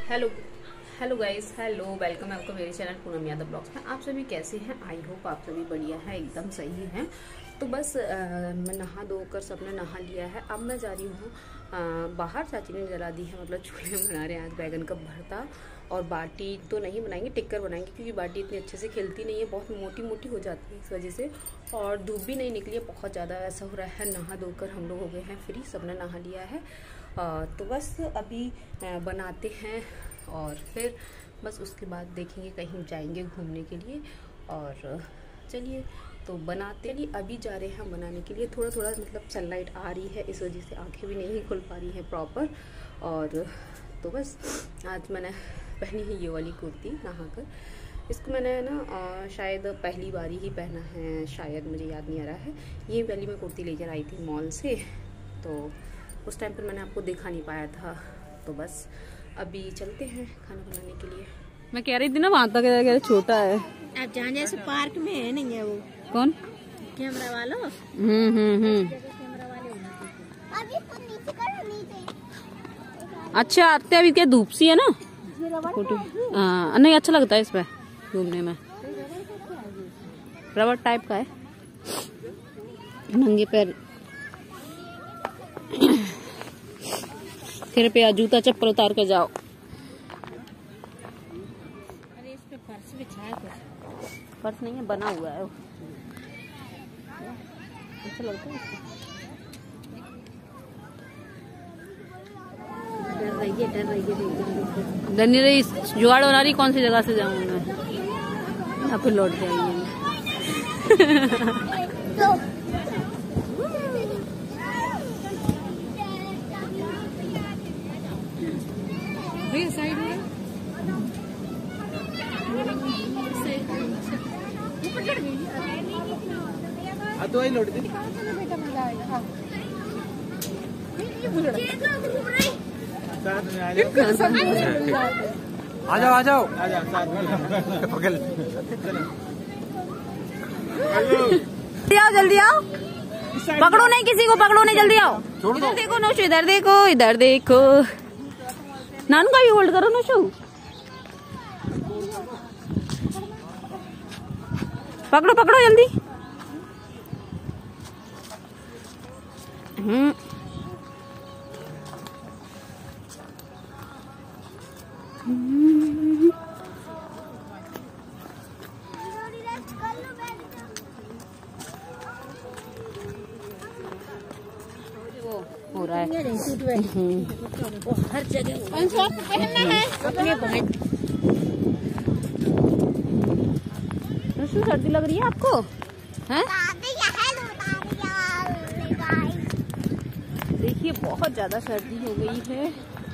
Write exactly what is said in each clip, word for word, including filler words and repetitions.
Hello hello guys, hello welcome है आपका मेरे चैनल पूनम यादव ब्लॉग्स में। आप सभी कैसे हैं? आई होप आप सभी बढ़िया है, एकदम सही हैं। तो बस आ, मैं नहा धोकर सबने नहा लिया है। अब मैं जा रही हूँ बाहर। चाची ने जला दी है, मतलब चूल्हे में बना रहे हैं आज बैगन का भरता। और बाटी तो नहीं बनाएंगे, टिक्कर बनाएंगे, क्योंकि बाटी इतनी अच्छे से खिलती नहीं है, बहुत मोटी मोटी हो जाती है इस वजह से। और धूप भी नहीं निकली है बहुत ज़्यादा, ऐसा हो रहा है। नहा धोकर हम लोग हो गए हैं फ्री, सबने नहा लिया है। आ, तो बस अभी आ, बनाते हैं और फिर बस उसके बाद देखेंगे, कहीं जाएंगे घूमने के लिए। और चलिए तो बनाते लिए अभी जा रहे हैं बनाने के लिए। थोड़ा थोड़ा मतलब सनलाइट आ रही है, इस वजह से आंखें भी नहीं खुल पा रही हैं प्रॉपर। और तो बस आज मैंने पहनी है ये वाली कुर्ती नहाकर। इसको मैंने ना शायद पहली बारी ही पहना है, शायद मुझे याद नहीं आ रहा है। ये वाली मैं कुर्ती लेकर आई थी मॉल से, तो उस टाइम पर मैंने आपको दिखा नहीं पाया था। तो बस अभी चलते हैं खाना बनाने के लिए। मैं कह रही थी ना वहाँ तक छोटा है। आप जहाँ जैसे पार्क में है नहीं है वो कौन कैमरा वाला। हम्म हम्म हम्म कैमरा वाले नीचे करो, नीचे। अच्छा आते अभी क्या धूप सी है ना फोटो। हाँ नहीं अच्छा लगता है इस पे घूमने में। रबर टाइप का है, नंगे पैर फिर पे जूता चप्पल उतार के जाओ। अरे इस पे फर्श बिछाया कुछ। फर्श नहीं है, बना हुआ है। अच्छा लगता है। डर रही है, डर रही है, डर नहीं रही, जुगाड़ बना रही कौन सी जगह से जाऊँ मैं, या फिर लौट जाएंगे। साइड में हाँ तो वही लौट दी। आ जाओ आ जाओ आ जाओ पकड़। जल्दी आओ जल्दी आओ, पकड़ो नहीं किसी को, पकड़ो नहीं, जल्दी आओ। इधर देखो नोशु, इधर देखो, इधर देखो। नानू का भी होल्ड करो नोशु। पकड़ो पकड़ो जल्दी। हम्म हो रहा है हर जगह पहनना है अपने पॉइंट। सर्दी लग रही है आपको हैं? देखिए बहुत ज्यादा सर्दी हो गई है।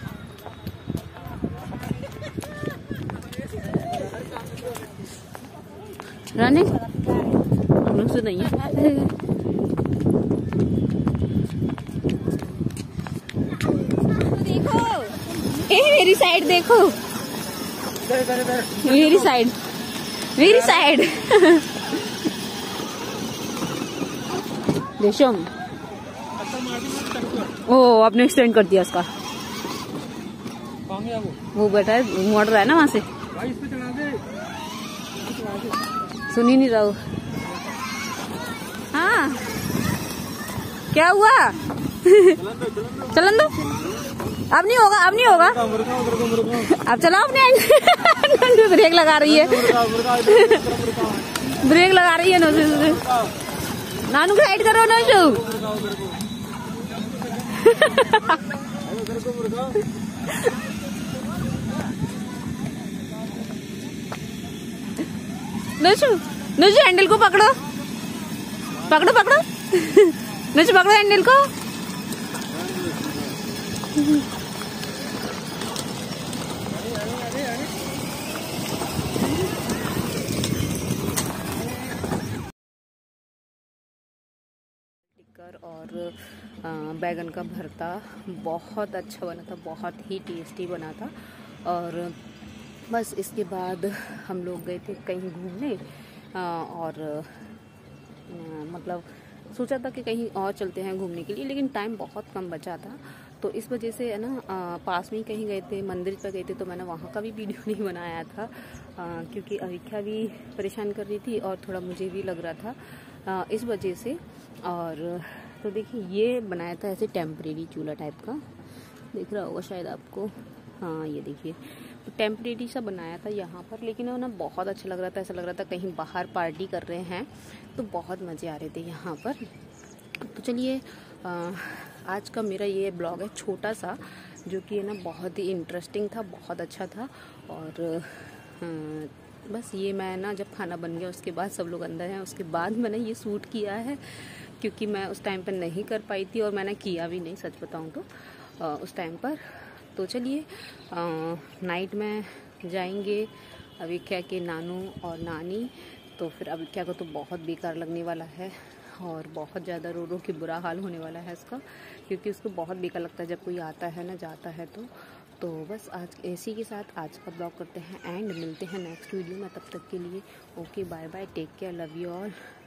रानी हम लोग से नहीं है। देखो ए मेरी साइड देखो, मेरी साइड मेरी साइड रेशम। ओ आपने एक्सटेंड कर दिया उसका, वो बैठा है मोड़ रहा है ना वहां से, सुन ही नहीं रहा हूँ। हाँ क्या हुआ? चलन दो, अब नहीं होगा, अब नहीं होगा, अब चलाओ अपने। ब्रेक लगा रही है, ब्रेक लगा रही है नोशु। नानू साइड करो नोशु। नोशु नोशु हैंडल को पकड़ो पकड़ो पकड़ो। नोशु पकड़ो हैंडल को। और बैगन का भरता बहुत अच्छा बना था, बहुत ही टेस्टी बना था। और बस इसके बाद हम लोग गए थे कहीं घूमने, और मतलब सोचा था कि कहीं और चलते हैं घूमने के लिए, लेकिन टाइम बहुत कम बचा था। तो इस वजह से है ना आ, पास में ही कहीं गए थे, मंदिर पर गए थे, तो मैंने वहाँ का भी वीडियो नहीं बनाया था आ, क्योंकि अविख्या भी परेशान कर रही थी और थोड़ा मुझे भी लग रहा था आ, इस वजह से। और तो देखिए ये बनाया था ऐसे टेम्परेरी चूल्हा टाइप का, दिख रहा होगा शायद आपको। हाँ ये देखिए तो टेम्परेरी सा बनाया था यहाँ पर, लेकिन वो ना बहुत अच्छा लग रहा था, ऐसा लग रहा था कहीं बाहर पार्टी कर रहे हैं, तो बहुत मज़े आ रहे थे यहाँ पर। तो चलिए आज का मेरा ये ब्लॉग है छोटा सा, जो कि है ना बहुत ही इंटरेस्टिंग था, बहुत अच्छा था। और आ, बस ये मैं ना जब खाना बन गया उसके बाद सब लोग अंदर हैं, उसके बाद मैंने ये शूट किया है, क्योंकि मैं उस टाइम पर नहीं कर पाई थी और मैंने किया भी नहीं, सच बताऊँ तो आ, उस टाइम पर। तो चलिए नाइट में जाएंगे अविख्या के नानू और नानी, तो फिर अविख्या को तो बहुत बेकार लगने वाला है और बहुत ज़्यादा रो रो के बुरा हाल होने वाला है उसका, क्योंकि उसको बहुत बेकार लगता है जब कोई आता है ना जाता है तो। तो बस आज इसी के साथ आज का ब्लॉग करते हैं एंड मिलते हैं नेक्स्ट वीडियो में, तब तक के लिए okay bye bye, take care, love you all.